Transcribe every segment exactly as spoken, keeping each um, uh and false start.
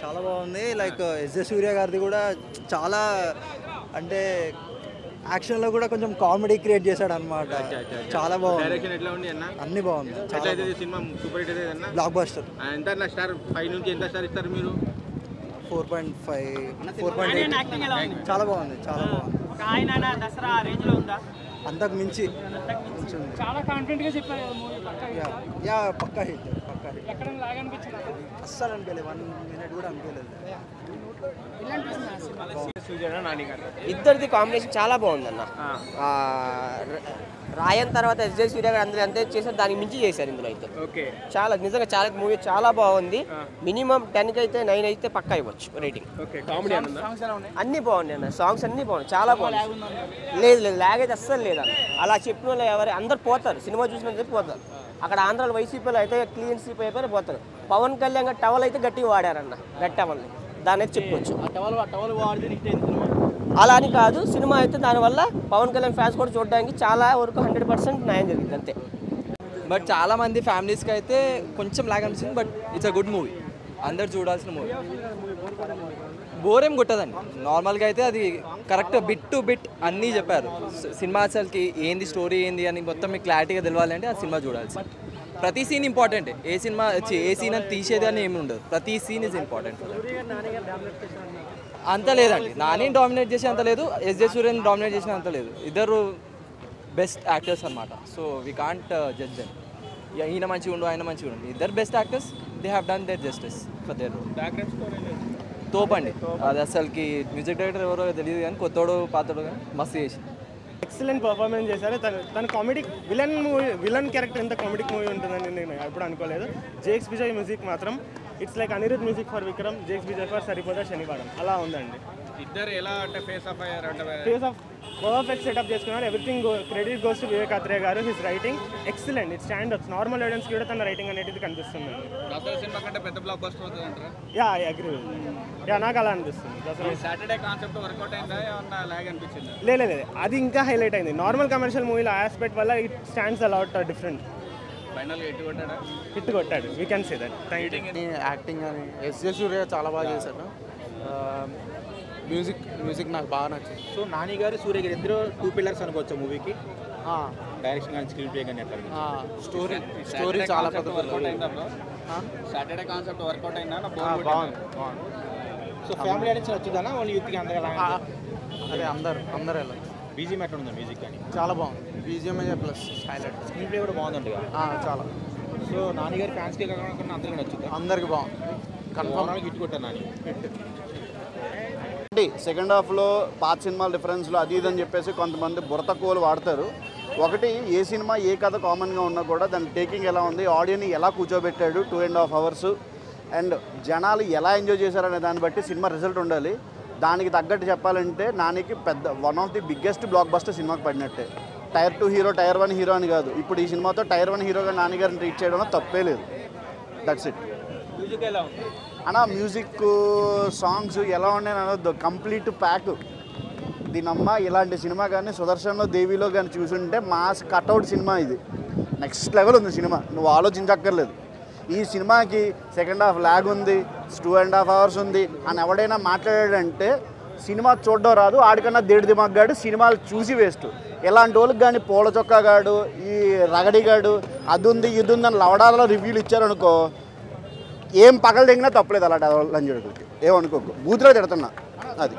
చాలా బాగుంది. Like SJ సూర్య గారిది కూడా చాలా అంటే యాక్షన్లో కూడా కొంచెం కామెడీ క్రియేట్ చేశాడు అనమాట. చాలా బాగుంది. డైరెక్షన్ ఎట్లా ఉంది అన్న? అన్ని బాగుంది. ఎట్లా అయితే సినిమా సూపర్ హిట్ అయితే అన్న? Blockbuster. ఎంత స్టార్ ఫైవ్ నుంచి ఎంత స్టార్ ఇస్తారు మీరు? Four point five four point eight. చాలా బాగుంది. చాలా బాగుంది. దసరా రేంజ్ లో ఉందా? అంతకు మించి చాలా కాన్ఫిడెంట్ గా చెప్పారు యా యా పక్కా హిట్. పక్కా హిట్. ఎక్కడ లాగా అనిపించింది? అస్సలు అనిపించలేదు. వన్ మినిట్ కూడా అనిపించలేదు. ఇద్దరిది కాంబినేషన్ చాలా బాగుంది అన్న. రాయన్ తర్వాత ఎస్జే సూర్య గారు అందరూ ఎంత చేశారు దానికి మించి చేశారు ఇందులో అయితే. చాలా నిజంగా చాలా మూవీ చాలా బాగుంది. మినిమం టెన్కి అయితే నైన్ అయితే పక్కా ఇవ్వచ్చు రేటింగ్. అన్నీ బాగున్నాయి అన్న. సాంగ్స్ అన్నీ బాగున్నాయి. చాలా బాగుంది. లేదు లేదు లాగ్ అయితే అస్సలు లేదు అన్న. అలా చెప్పిన వాళ్ళు ఎవరు అందరు పోతారు. సినిమా చూసిన చెప్పి పోతారు. అక్కడ ఆంధ్రాలో వైసీపీలో అయితే క్లీన్ స్వీప్ అయిపోయి పోతారు. పవన్ కళ్యాణ్ గారు టవల్ అయితే గట్టిగా వాడారన్న. గట్టి టవల్ని దాని అయితే చెప్పుకోవచ్చు. అలా అని కాదు, సినిమా అయితే దానివల్ల పవన్ కళ్యాణ్ ఫ్యాన్స్ కూడా చూడడానికి చాలా వరకు హండ్రెడ్ పర్సెంట్ న్యాయం జరిగింది అంతే. బట్ చాలా మంది ఫ్యామిలీస్కి అయితే కొంచెం లాగ్ అనిపిస్తుంది. But it's a good movie. అందరు చూడాల్సిన మూవీ. బోర్ ఏం కొట్టదండి. నార్మల్గా అయితే అది కరెక్ట్ బిట్ టు బిట్ అన్నీ చెప్పారు. సినిమా అసలుకి ఏంది స్టోరీ ఏంది అని మొత్తం మీకు క్లారిటీగా తెలవాలంటే ఆ సినిమా చూడాల్సి. ప్రతి సీన్ ఇంపార్టెంట్. ఏ సినిమా ఏ సీన్ అని తీసేది అని ఏమి ఉండదు. ప్రతి సీన్ ఇస్ ఇంపార్టెంట్. అంత లేదండి. నాని డామినేట్ చేసే అంత లేదు, ఎస్జే సూర్యన్ డామినేట్ చేసిన అంత లేదు. ఇద్దరు బెస్ట్ యాక్టర్స్ అనమాట. So we can't judge them. ఈయన మంచిగా ఉండు ఆయన మంచిగా ఉండు. ఇద్దరు best actors. They have done their justice for their role. తోపండి. అది అసలుకి మ్యూజిక్ డైరెక్టర్ ఎవరో తెలియదు కానీ కొత్తోడు పాతోడు కానీ మస్తు చేసి ఎక్సలెంట్ పర్ఫార్మెన్స్ చేశారు. తను తన comedy villain movie villain character ఎంత కామెడిక్ మూవీ ఉంటుందని నేను ఎప్పుడు అనుకోలేదు. జేక్స్ విజయ్ మ్యూజిక్ మాత్రం it's like Anirudh music for Vikram, Jakes Vijay for Saripodhaa Sanivaaram అలా ఉందండి. ఇద్దరు ఎలా అంటే ఫేస్ ఆఫ్ అయ్యారు అంటే ఫేస్ ఆఫ్ పర్ఫెక్ట్ సెటప్ చేసుకున్నారు. Everything credit goes to Vivek Athreya garu. His writing excellent. It standards normal audience కూడా తన రైటింగ్ అనేది కనిపిస్తుంది. దసరా సినిమా కంటే పెద్ద బ్లాక్ బస్టర్ అవుతుంది అంటారా? Yeah I agree. యా నాకు అలా అనిపిస్తుంది. దసరా సాటర్డే కాన్సెప్ట్ వర్కౌట్ అయిందా ఏమన్నా లాగ్ అనిపించిందా? లేదు అది ఇంకా హైలైట్ అయింది. నార్మల్ కమర్షియల్ మూవీలో ఆస్పెక్ట్ వల్ల ఇట్ స్టాండ్స్ అలాట్ డిఫరెంట్. ఫైనల్గా హిట్ కొట్టాడా? హిట్ కొట్టాడు. We can say that. Acting అని ఎస్జే సూర్య చాలా బాగా చేశాడు. మ్యూజిక్ మ్యూజిక్ నాకు బాగా నచ్చింది. సో నాని గారు సూర్య గారు ఇద్దరు టూ పిల్లర్స్ అనుకోవచ్చు మూవీకి. డైరెక్షన్ కానీ స్క్రీన్ ప్లే కానీ ఎట్లా? స్టోరీ స్టోరీ చాలా పెద్ద వర్కౌట్ అయిందా? సాటర్డే కాన్సెప్ట్ వర్కౌట్ అయిందా? బాగుంది బాగుంది. సో ఫ్యామిలీ నుంచి వచ్చిందా ఓన్లీ యూత్కి అందరూ? అదే అందరు అందరు వెళ్ళాలి. బీజిఎం ఎట్లా ఉందా మ్యూజిక్ కానీ? చాలా బాగుంది. బీజిఎంఏ ప్లస్ హైలైట్. స్క్రీన్ ప్లే కూడా బాగుందండి చాలా. సో నాని గారి ఫ్యాన్స్కి కాకుండా అందరికీ నచ్చుతుంది. అందరికి బాగుంది. కన్ఫర్మ్ హిట్ కొట్టాను నాని. సెకండ్ హాఫ్లో పాత సినిమాల రిఫరెన్స్లో అది ఇదని చెప్పేసి కొంతమంది బుర్ర కోలు వాడతారు. ఒకటి ఏ సినిమా ఏ కథ కామన్గా ఉన్నా కూడా దాని టేకింగ్ ఎలా ఉంది, ఆడియన్ని ఎలా కూర్చోబెట్టాడు two and half hours, and జనాలు ఎలా ఎంజాయ్ చేశారనే దాన్ని బట్టి సినిమా రిజల్ట్ ఉండాలి. దానికి తగ్గట్టు చెప్పాలంటే నానికి పెద్ద one of the biggest blockbuster సినిమాకి పడినట్టే. Tier two hero tier one hero అని కాదు. ఇప్పుడు ఈ సినిమాతో టైర్ వన్ హీరోగా నాన్నగారిని ట్రీట్ చేయడంలో తప్పే లేదు. That's it. మ్యూజిక్ ఎలా ఉంది అన్నా? మ్యూజిక్ సాంగ్స్ ఎలా ఉన్నాయి అనొద్దు. Complete pack. దీనమ్మ ఇలాంటి సినిమా కానీ సుదర్శన్లో దేవిలో కానీ చూసుంటే మాస్ కట్అవుట్ సినిమా ఇది. నెక్స్ట్ లెవెల్ ఉంది సినిమా. నువ్వు ఆలోచించక్కర్లేదు. ఈ సినిమాకి సెకండ్ హాఫ్ లాగ్ ఉంది, టూ అండ్ హాఫ్ అవర్స్ ఉంది అని ఎవడైనా మాట్లాడాడంటే సినిమా చూడడం రాదు. ఆడికన్నా దేడి దిమాగ్గాడు సినిమాలు చూసి వేస్ట్. ఇలాంటి వాళ్ళకి కానీ పూల చొక్కాగాడు, ఈ రగడిగాడు, అది ఉంది ఇది ఉంది అని లవడాలలో రివ్యూలు ఇచ్చారనుకో, ఏం పగలు దిగినా తప్పలేదు అలాంటి లంజడుగులకి. ఏమనుకోకు, బూతులో తిడుతున్నా. అది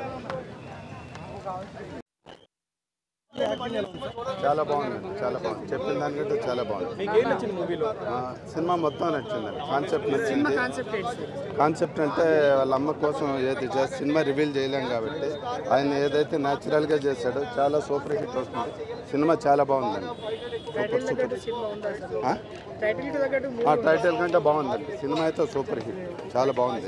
చాలా బాగుంది. చాలా బాగుంది. చెప్పిన దానికంటే చాలా బాగుంది. సినిమా మొత్తం నచ్చిందండి. కాన్సెప్ట్ నచ్చింది. కాన్సెప్ట్ అంటే వాళ్ళ అమ్మ కోసం ఏది చేసి సినిమా రివీల్ చేయలేం కాబట్టి ఆయన ఏదైతే న్యాచురల్గా చేశాడో చాలా సూపర్ హిట్ వస్తుంది. సినిమా చాలా బాగుందండి. Super super. టైటిల్ కంటే బాగుందండి. సినిమా అయితే సూపర్ హిట్. చాలా బాగుంది.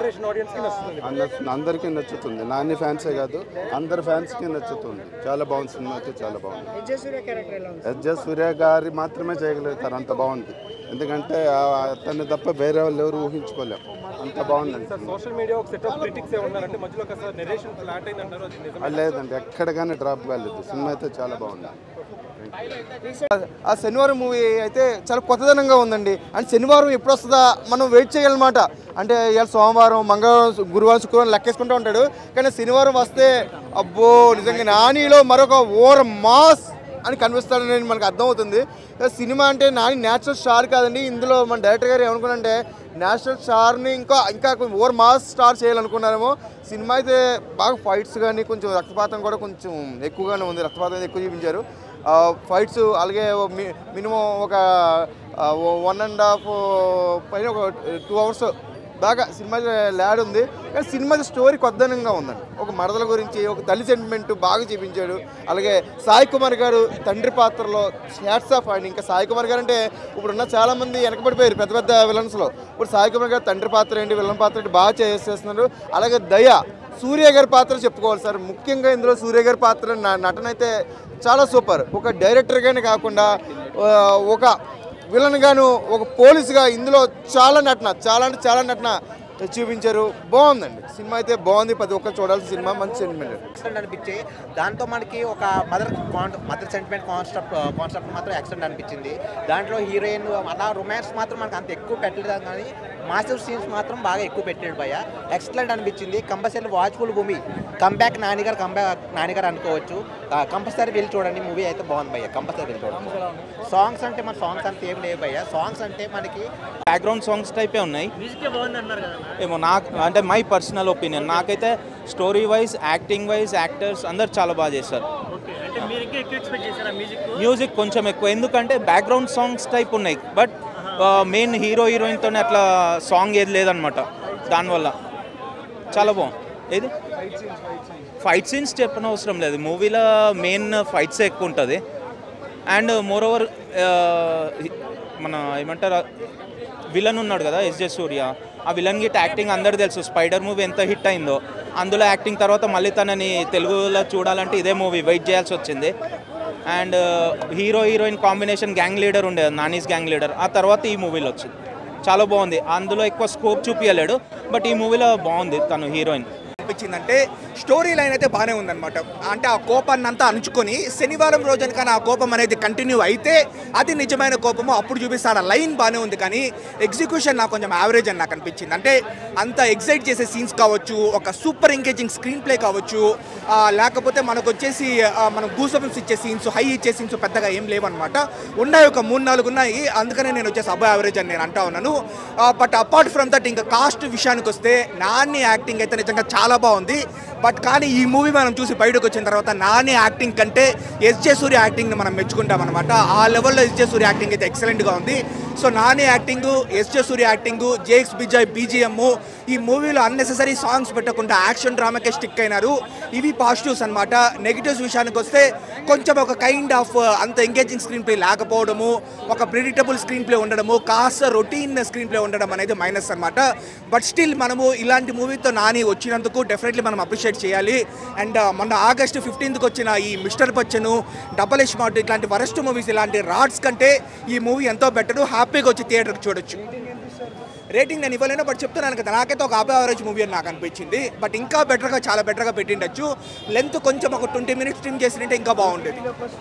అందరికీ నచ్చుతుంది. నాని ఫ్యాన్సే కాదు అందరి ఫ్యాన్స్కి నచ్చుతుంది. చాలా బాగుంది. సినిమా అయితే చాలా బాగుంది. ఎస్జే సూర్య గారి మాత్రమే చేయగలుగుతారు. అంత బాగుంది. ఎందుకంటే అతన్ని తప్ప వేరే వాళ్ళు ఎవరు ఊహించుకోలేము. అంత బాగుందండి. సోషల్ మీడియా ఒక సెట్ ఆఫ్ క్రిటిక్స్ ఉన్నారంటే మధ్యలో ఒకసారి నెరేషన్ ఫ్లాట్ అయింది అంటారు, అది నిజమే? లేదండి, ఎక్కడ కానీ డ్రాప్ కాలేదు. సినిమా అయితే చాలా బాగుంది. ఆ శనివారం మూవీ అయితే చాలా కొత్తదనంగా ఉందండి. అండ్ శనివారం ఎప్పుడు వస్తుందా మనం వెయిట్ చేయాలన్నమాట. అంటే ఇవాళ సోమవారం, మంగళవారం, గురువారం, శుక్రవారం లెక్కేసుకుంటూ ఉంటాడు. కానీ శనివారం వస్తే అబ్బో నిజంగా నానిలో మరొక ఓవర్ మాస్ అని కనిపిస్తాడని మనకు అర్థమవుతుంది. సినిమా అంటే నాని న్యాచురల్ స్టార్ కాదండి. ఇందులో మన డైరెక్టర్ గారు ఏమనుకున్నారంటే నేషనల్ స్టార్ని ఇంకా ఇంకా ఓవర్ మాస్ స్టార్ చేయాలనుకున్నారేమో. సినిమా అయితే బాగా ఫైట్స్ కానీ కొంచెం రక్తపాతం కూడా కొంచెం ఎక్కువగానే ఉంది. రక్తపాతం ఎక్కువ చూపించారు. ఫైట్స్ అలాగే మినిమం ఒక వన్ అండ్ హాఫ్ పైన ఒక టూ అవర్స్ బాగా సినిమా ల్యాడ్ ఉంది. కానీ సినిమా స్టోరీ కొత్తదనంగా ఉందండి. ఒక మరదల గురించి, ఒక తల్లి సెంటిమెంట్ బాగా చూపించాడు. అలాగే సాయి కుమార్ గారు తండ్రి పాత్రలో హ్యాట్స్ ఆఫ్ అండి. ఇంకా సాయి కుమార్ గారు అంటే ఇప్పుడున్న చాలామంది వెనకబడిపోయారు పెద్ద పెద్ద విలన్స్లో. ఇప్పుడు సాయి కుమార్ గారు తండ్రి పాత్ర ఏంటి, విలన్ పాత్ర ఏంటి బాగా చేసేస్తున్నారు. అలాగే దయ, సూర్య గారి పాత్ర చెప్పుకోవాలి సార్. ముఖ్యంగా ఇందులో సూర్య గారి పాత్ర నటన అయితే చాలా సూపర్. ఒక డైరెక్టర్గానే కాకుండా ఒక విలన్ గాను, ఒక పోలీసుగా ఇందులో చాలా నటన చాలా అంటే చాలా నటన చూపించారు. బాగుందండి సినిమా అయితే బాగుంది. ప్రతి ఒక్కరు చూడాల్సిన సినిమా, మంచి సెంటిమెంట్ ఎక్సలెంట్ అనిపించి. దాంతో మనకి ఒక mother mother sentiment concept concept మాత్రం ఎక్సలెంట్ అనిపించింది. దాంట్లో హీరోయిన్ అలా రొమాన్స్ మాత్రం మనకు అంత ఎక్కువ పెట్టలేదు, కానీ మాస్టర్ సీన్స్ మాత్రం బాగా ఎక్కువ పెట్టాడు భయ్య. ఎక్సలెంట్ అనిపించింది. Compulsory watchful movie. కంబ్యాక్ నానిగారు కంబ్యాక్ నానిగారు అనుకోవచ్చు. కంపల్సరీ వెళ్ళి చూడండి, మూవీ అయితే బాగుంది భయ్య. కంపల్సరీ వెళ్ళి చూడండి. సాంగ్స్ అంటే మన సాంగ్స్ అంత ఏం లేవు భయ్య. సాంగ్స్ అంటే మనకి బ్యాక్గ్రౌండ్ సాంగ్స్ టైపే ఉన్నాయి. ఏమో నాకు అంటే మై పర్సనల్ ఒపీనియన్. నాకైతే story wise, acting wise, actors అందరు చాలా బాగా చేస్తారు. మ్యూజిక్ కొంచెం ఎక్కువ, ఎందుకంటే బ్యాక్గ్రౌండ్ సాంగ్స్ టైప్ ఉన్నాయి. బట్ మెయిన్ హీరో హీరోయిన్తోనే అట్లా సాంగ్ ఏది లేదనమాట. దానివల్ల చాలా బాగుంది. ఏది ఫైట్ సీన్స్ చెప్పనవసరం లేదు. మూవీలో మెయిన్ ఫైట్సే ఎక్కువ ఉంటుంది. అండ్ మోర్ ఓవర్ మన ఏమంటారు విలన్ ఉన్నాడు కదా ఎస్జే సూర్య, ఆ విలన్ గిట్ యాక్టింగ్ అందరు తెలుసు. స్పైడర్ మూవీ ఎంత హిట్ అయిందో అందులో యాక్టింగ్ తర్వాత మళ్ళీ తనని తెలుగులో చూడాలంటే ఇదే మూవీ వెయిట్ చేయాల్సి వచ్చింది. And hero heroine combination gang leader ఉండేది, నానీస్ గ్యాంగ్ లీడర్. ఆ తర్వాత ఈ మూవీలో వచ్చింది. చాలా బాగుంది. అందులో ఎక్కువ స్కోప్ చూపించలేడు, బట్ ఈ మూవీలో బాగుంది తను హీరోయిన్. అనిపించిందంటే స్టోరీ లైన్ అయితే బాగానే ఉందన్నమాట. అంటే ఆ కోపాన్ని అంతా అణుచుకొని శనివారం రోజున కానీ ఆ కోపం అనేది కంటిన్యూ అయితే అది నిజమైన కోపము అప్పుడు చూపిస్తాడు. ఆ లైన్ బాగానే ఉంది, కానీ ఎగ్జిక్యూషన్ నాకు కొంచెం యావరేజ్ అని నాకు అనిపించింది. అంటే అంత ఎగ్జైట్ చేసే సీన్స్ కావచ్చు, ఒక సూపర్ ఎంగేజింగ్ స్క్రీన్ ప్లే కావచ్చు, లేకపోతే మనకు వచ్చేసి మనం గూసబమ్స్ ఇచ్చే సీన్స్, హై ఇచ్చే సీన్స్ పెద్దగా ఏం లేవన్నమాట. ఉన్నాయి ఒక మూడు నాలుగు ఉన్నాయి. అందుకనే నేను వచ్చేసి అబ్బా యావరేజ్ అని నేను అంటా ఉన్నాను. బట్ అపార్ట్ ఫ్రమ్ దట్ ఇంకా కాస్ట్ విషయానికి వస్తే నాని యాక్టింగ్ అయితే నిజంగా చాలా బాగుంది. బట్ కానీ ఈ మూవీ మనం చూసి బయటకు వచ్చిన తర్వాత నాని యాక్టింగ్ కంటే ఎస్జే సూర్య యాక్టింగ్ని మనం మెచ్చుకుంటాం అనమాట. ఆ లెవెల్లో ఎస్జే సూర్య యాక్టింగ్ అయితే ఎక్సలెంట్గా ఉంది. So Nani acting, SJ Surya acting, Jakes Bejoy BGM, ఈ మూవీలో అన్నెసెసరీ సాంగ్స్ పెట్టకుండా యాక్షన్ డ్రామాకే స్టిక్ అయినారు. ఇవి పాజిటివ్స్ అనమాట. నెగిటివ్స్ విషయానికి వస్తే కొంచెం ఒక కైండ్ ఆఫ్ అంత ఎంగేజింగ్ స్క్రీన్ ప్లే లేకపోవడము, ఒక ప్రిడిక్టబుల్ స్క్రీన్ ప్లే ఉండడము, కాస్త రొటీన్ స్క్రీన్ ప్లే ఉండడం అనేది మైనస్ అనమాట. బట్ స్టిల్ మనము ఇలాంటి మూవీతో నాని వచ్చినందుకు డెఫినెట్లీ మనం అప్రిషియేట్ చేయాలి. అండ్ మొన్న ఆగస్టు ఫిఫ్టీన్త్కి వచ్చిన ఈ మిస్టర్ బచ్చను, డబల్ స్మార్ట్ ఇట్లాంటి వరస్ట్ మూవీస్, ఇలాంటి రాడ్స్ కంటే ఈ మూవీ ఎంతో బెటర్. హ్యాపీగా వచ్చి థియేటర్కి చూడొచ్చు. రేటింగ్ నేను ఇవ్వలేను, బట్ చెప్తున్నాను కదా, నాకైతే ఒక అబవ్ యావరేజ్ మూవీ అని నాకు అనిపించింది. బట్ ఇంకా బెటర్గా, చాలా బెటర్గా పెట్టిండొచ్చు. లెంత్ కొంచెం ఒక ట్వంటీ మినిట్స్ స్ట్రీమ్ చేసినట్టే ఇంకా బాగుండేది.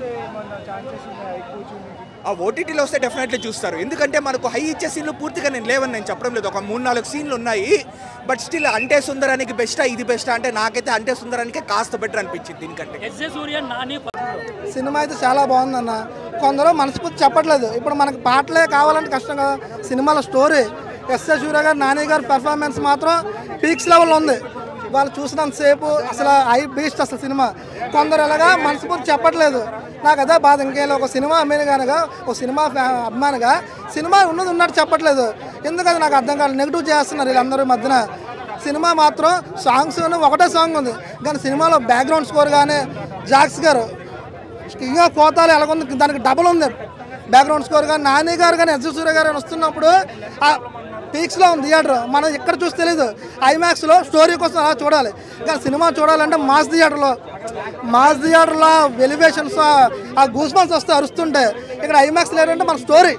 ఆ ఓటీటీలో వస్తే డెఫినెట్లీ చూస్తారు. ఎందుకంటే మనకు హై ఇచ్చే సీన్లు పూర్తిగా నేను లేవని నేను చెప్పడం లేదు. ఒక మూడు నాలుగు సీన్లు ఉన్నాయి. బట్ స్టిల్ అంటే సుందరానికి బెస్టా ఇది బెస్టా అంటే నాకైతే అంటే సుందరానికే కాస్త బెటర్ అనిపించింది దీనికంటే. సినిమా అయితే చాలా బాగుందన్న. కొందరు మనస్ఫూర్తి చెప్పట్లేదు. ఇప్పుడు మనకు పాటలే కావాలంటే కష్టం కదా. సినిమాలో స్టోరీ, ఎస్ఏ సూర్య గారు, నాని గారు పెర్ఫార్మెన్స్ మాత్రం పీక్స్ లెవెల్లో ఉంది. వాళ్ళు చూసినంతసేపు అసలు ఐ బీస్ట్ అసలు సినిమా. కొందరు ఎలాగా మనస్ఫూర్తి చెప్పట్లేదు. నాకు అదే బాధ. ఇంకేం ఒక సినిమా అభిమానిగా, ఒక సినిమా అభిమానిగా సినిమా ఉన్నది ఉన్నట్టు చెప్పట్లేదు. ఎందుకంటే నాకు అర్థం కాలేదు. నెగిటివ్ చేస్తున్నారు వీళ్ళందరూ మధ్యన. సినిమా మాత్రం సాంగ్స్ ఒకటే సాంగ్ ఉంది, కానీ సినిమాలో బ్యాక్గ్రౌండ్ స్కోర్ కానీ జాక్స్ గారు ఇంకా కోతాలు ఎలాగుంది దానికి డబుల్ ఉంది బ్యాక్గ్రౌండ్ స్కోర్. కానీ నాని గారు కానీ ఎస్జే సూర్య గారు వస్తున్నప్పుడు పీక్స్లో ఉంది థియేటర్. మనం ఎక్కడ చూసి తెలీదు. ఐమాక్స్లో స్టోరీ కోసం అలా చూడాలి, కానీ సినిమా చూడాలంటే మాస్ థియేటర్లో మాస్ థియేటర్లో ఎలివేషన్స్, ఆ గూస్ బంప్స్ వస్తే అరుస్తుంటే, ఇక్కడ ఐమాక్స్ లేదంటే మన స్టోరీ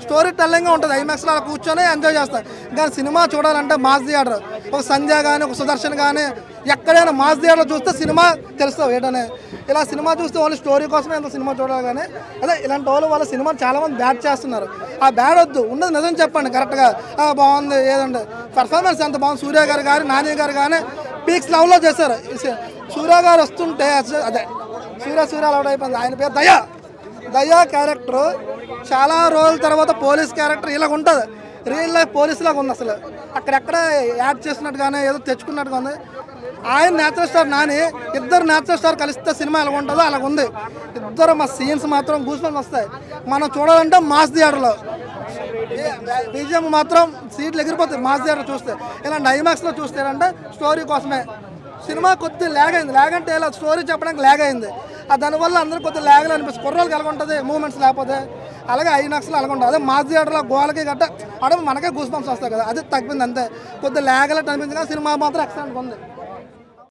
స్టోరీ టెల్లింగ్గా ఉంటుంది. ఐమాక్స్లో అలా కూర్చొని ఎంజాయ్ చేస్తారు. కానీ సినిమా చూడాలంటే మాస్ థియేటర్, ఒక సంధ్య కానీ ఒక సుదర్శన్ కానీ ఎక్కడైనా మాస్ థియేటర్లో చూస్తే సినిమా తెలుస్తావు ఏంటనే. ఇలా సినిమా చూస్తే వాళ్ళు స్టోరీ కోసమే ఎంత సినిమా చూడాలి. కానీ అదే ఇలాంటి వాళ్ళు వాళ్ళ సినిమా చాలామంది బ్యాడ్ చేస్తున్నారు. ఆ బ్యాడ్ వద్దు, ఉన్నది నిజం చెప్పండి కరెక్ట్గా. బాగుంది ఏదండి పర్ఫార్మెన్స్ ఎంత బాగుంది. సూర్య గారు కానీ నాని గారు కానీ పీక్స్ లెవెల్లో చేశారు. సూర్య గారు వస్తుంటే అదే సూర్య సూర్య లౌడ్ అయిపోయింది. ఆయన పేరు దయా దయా క్యారెక్టరు చాలా రోజుల తర్వాత పోలీస్ క్యారెక్టర్ ఇలాగ ఉంటుంది. రియల్ లైఫ్ పోలీస్ లాగా ఉంది. అసలు అక్కడెక్కడ యాడ్ చేసినట్టుగానే ఏదో తెచ్చుకున్నట్టుగా ఉంది. ఆయన నేచురల్ స్టార్ నాని, ఇద్దరు నేచురల్ స్టార్ కలిస్తే సినిమా ఎలా ఉంటుందో అలాగ ఉంది. ఇద్దరు మా సీన్స్ మాత్రం గూస్బంప్స్ వస్తాయి. మనం చూడాలంటే మాస్ థియేటర్లో బీజిఎం మాత్రం సీట్లు ఎగిరిపోతాయి. మాస్ థియేటర్ చూస్తే ఇలాంటి ఐమాక్స్లో చూస్తే అంటే స్టోరీ కోసమే. సినిమా కొద్దిగా ల్యాగ్ అయింది. ల్యాగ్ అంటే ఇలా స్టోరీ చెప్పడానికి ల్యాగ్ అయింది. దానివల్ల అందరూ కొద్దిగా ల్యాగ్లో అనిపిస్తుంది. కుర్రోళ్ళకి ఎలా ఉంటుంది మూమెంట్స్ లేకపోతే, అలాగే ఐనాక్స్లో అలాగ ఉంటుంది. అదే మాస్ థియేటర్లో గోలకి గట్ట అక్కడ మనకే గూస్ బంప్స్ వస్తాయి కదా, అది తగ్గింది అంతే. కొద్దిగా ల్యాగ్ అలా అనిపించింది. కానీ సినిమా మాత్రం ఎక్సలెంట్గా ఉంది.